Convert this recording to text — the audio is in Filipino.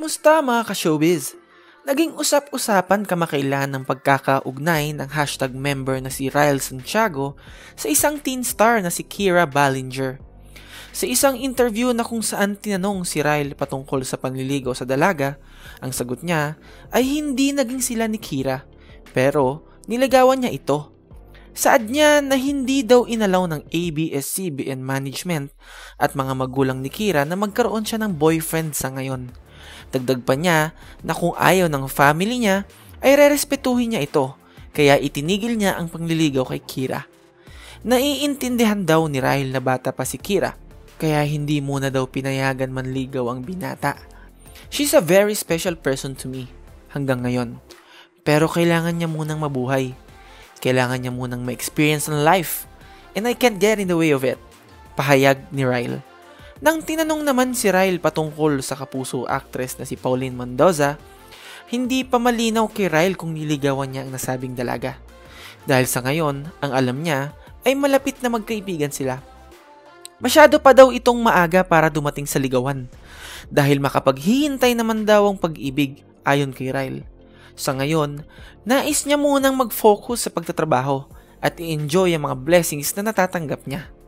Kamusta mga ka-showbiz? Naging usap-usapan kamakailan ng pagkakaugnay ng hashtag member na si Ryle Santiago sa isang teen star na si Kira Ballinger. Sa isang interview na kung saan tinanong si Ryle patungkol sa panliligaw sa dalaga, ang sagot niya ay hindi naging sila ni Kira, pero nilagawan niya ito. Saad niya na hindi daw inalaw ng ABS-CBN management at mga magulang ni Kira na magkaroon siya ng boyfriend sa ngayon. Dagdag pa niya na kung ayaw ng family niya ay rerespetuhin niya ito, kaya itinigil niya ang pangliligaw kay Kira. Naiintindihan daw ni Ryle na bata pa si Kira, kaya hindi muna daw pinayagan manligaw ang binata. She's a very special person to me hanggang ngayon, pero kailangan niya munang mabuhay. Kailangan niya munang ma-experience ng life, and I can't get in the way of it. Pahayag ni Ryle. Nang tinanong naman si Ryle patungkol sa kapuso actress na si Pauline Mendoza, hindi pa malinaw kay Ryle kung niligawan niya ang nasabing dalaga. Dahil sa ngayon, ang alam niya ay malapit na magkaibigan sila. Masyado pa daw itong maaga para dumating sa ligawan, dahil makapaghihintay naman daw ang pag-ibig ayon kay Ryle. Sa ngayon, nais niya munang mag-focus sa pagtatrabaho at i-enjoy ang mga blessings na natatanggap niya.